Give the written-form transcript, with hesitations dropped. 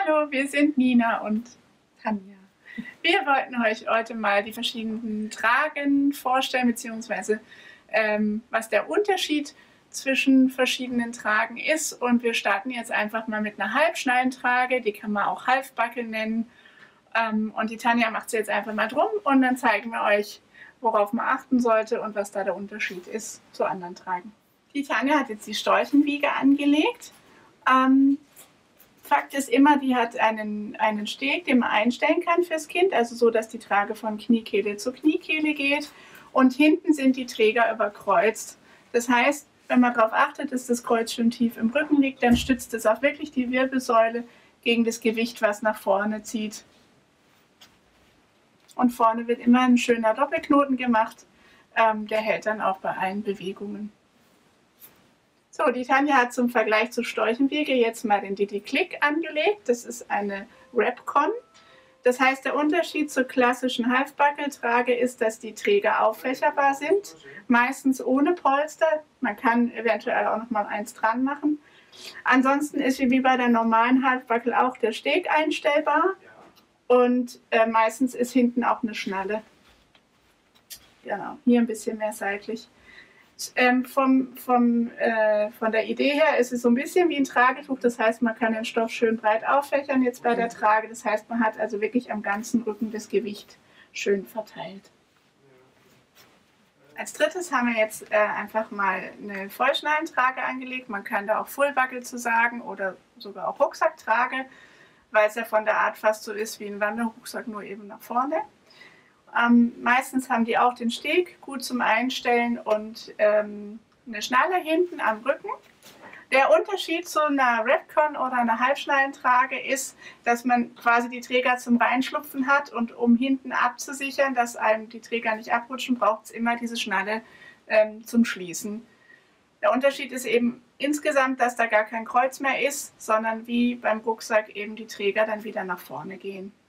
Hallo, wir sind Nina und Tanja. Wir wollten euch heute mal die verschiedenen Tragen vorstellen, beziehungsweise was der Unterschied zwischen verschiedenen Tragen ist. Und wir starten jetzt einfach mal mit einer Halbschnallentrage, die kann man auch Halfbackel nennen. Und die Tanja macht sie jetzt einfach mal drum und dann zeigen wir euch, worauf man achten sollte und was da der Unterschied ist zu anderen Tragen. Die Tanja hat jetzt die Storchenwiege angelegt. Fakt ist immer, die hat einen Steg, den man einstellen kann fürs Kind, also so, dass die Trage von Kniekehle zu Kniekehle geht. Und hinten sind die Träger überkreuzt. Das heißt, wenn man darauf achtet, dass das Kreuz schön tief im Rücken liegt, dann stützt es auch wirklich die Wirbelsäule gegen das Gewicht, was nach vorne zieht. Und vorne wird immer ein schöner Doppelknoten gemacht, der hält dann auch bei allen Bewegungen. So, die Tanja hat zum Vergleich zur Storchenwiege jetzt mal den Didi Click angelegt. Das ist eine Repcon. Das heißt, der Unterschied zur klassischen Halfbackeltrage ist, dass die Träger auffächerbar sind, meistens ohne Polster. Man kann eventuell auch noch mal eins dran machen. Ansonsten ist wie bei der normalen Halfbackel auch der Steg einstellbar und meistens ist hinten auch eine Schnalle. Genau, hier ein bisschen mehr seitlich. Von der Idee her ist es so ein bisschen wie ein Tragetuch, das heißt, man kann den Stoff schön breit auffächern jetzt bei der Trage, das heißt, man hat also wirklich am ganzen Rücken das Gewicht schön verteilt. Als drittes haben wir jetzt einfach mal eine Vollschnallentrage angelegt, man kann da auch Fullbuckle zu sagen oder sogar auch Rucksacktrage, weil es ja von der Art fast so ist wie ein Wanderrucksack, nur eben nach vorne. Meistens haben die auch den Steg gut zum Einstellen und eine Schnalle hinten am Rücken. Der Unterschied zu einer Repcon oder einer Halbschnallentrage ist, dass man quasi die Träger zum Reinschlupfen hat und um hinten abzusichern, dass einem die Träger nicht abrutschen, braucht es immer diese Schnalle zum Schließen. Der Unterschied ist eben insgesamt, dass da gar kein Kreuz mehr ist, sondern wie beim Rucksack eben die Träger dann wieder nach vorne gehen.